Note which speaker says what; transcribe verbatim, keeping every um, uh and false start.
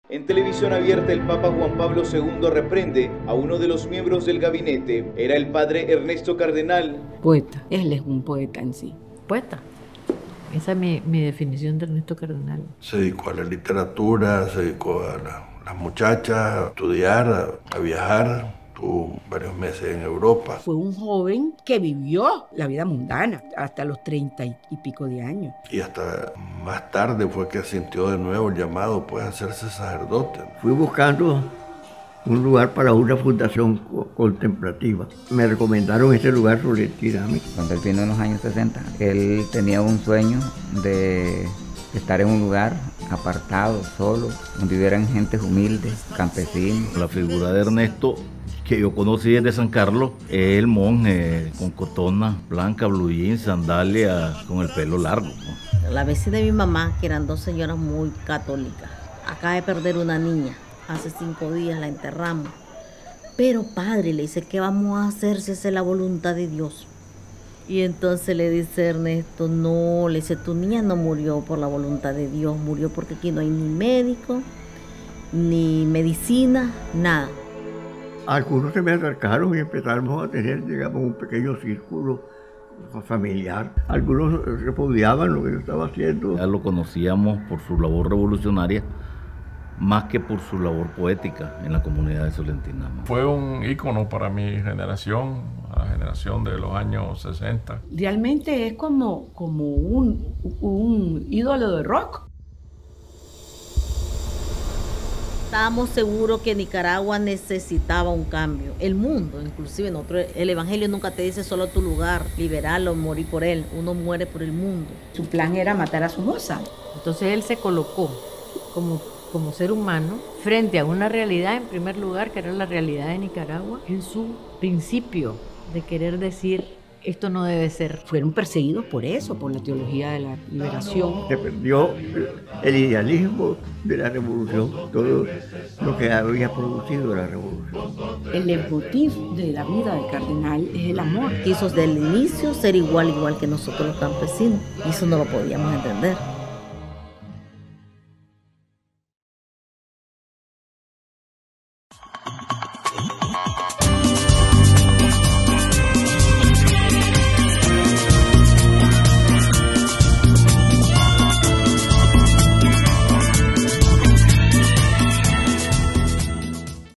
Speaker 1: En televisión abierta, el Papa Juan Pablo segundo reprende a uno de los miembros del gabinete. Era el padre Ernesto Cardenal.
Speaker 2: Poeta, él es un poeta en sí.
Speaker 3: Poeta. Esa es mi, mi definición de Ernesto Cardenal.
Speaker 4: Se dedicó a la literatura, se dedicó a la, las muchachas, a estudiar, a, a viajar. Estuvo varios meses en Europa.
Speaker 2: Fue un joven que vivió la vida mundana hasta los treinta y pico de años.
Speaker 4: Y hasta más tarde fue que sintió de nuevo el llamado pues, a hacerse sacerdote.
Speaker 5: Fui buscando un lugar para una fundación contemplativa. Me recomendaron este lugar sobre el Tirame.
Speaker 6: Cuando él vino en los años sesenta, él tenía un sueño de estar en un lugar apartado, solo, donde vivieran gentes humildes, campesinos.
Speaker 7: La figura de Ernesto, que yo conocí desde San Carlos, es el monje con cotona blanca, blue jeans, sandalia, con el pelo largo.
Speaker 8: La vecina de mi mamá, que eran dos señoras muy católicas, acaba de perder una niña. Hace cinco días la enterramos. Pero padre, le dice, ¿qué vamos a hacer si esa es la voluntad de Dios? Y entonces le dice Ernesto, no, le dice, tu niña no murió por la voluntad de Dios, murió porque aquí no hay ni médico, ni medicina, nada.
Speaker 5: Algunos se me acercaron y empezamos a tener, digamos, un pequeño círculo familiar. Algunos repudiaban lo que yo estaba haciendo.
Speaker 7: Ya lo conocíamos por su labor revolucionaria, más que por su labor poética en la comunidad de Solentinama.
Speaker 9: Fue un ícono para mi generación, la generación de los años sesenta.
Speaker 2: Realmente es como, como un, un ídolo de rock.
Speaker 8: Estábamos seguros que Nicaragua necesitaba un cambio. El mundo, inclusive nosotros, el evangelio nunca te dice solo tu lugar, liberarlo, morir por él. Uno muere por el mundo.
Speaker 2: Su plan era matar a Somoza.
Speaker 3: Entonces él se colocó como, como ser humano frente a una realidad, en primer lugar, que era la realidad de Nicaragua, en su principio de querer decir, esto no debe ser.
Speaker 2: Fueron perseguidos por eso, por la teología de la liberación.
Speaker 5: Se perdió el idealismo de la revolución, todo lo que había producido la revolución.
Speaker 2: El leitmotiv de la vida del cardenal es el amor.
Speaker 8: Quiso desde el inicio ser igual, igual que nosotros los campesinos. Y eso no lo podíamos entender.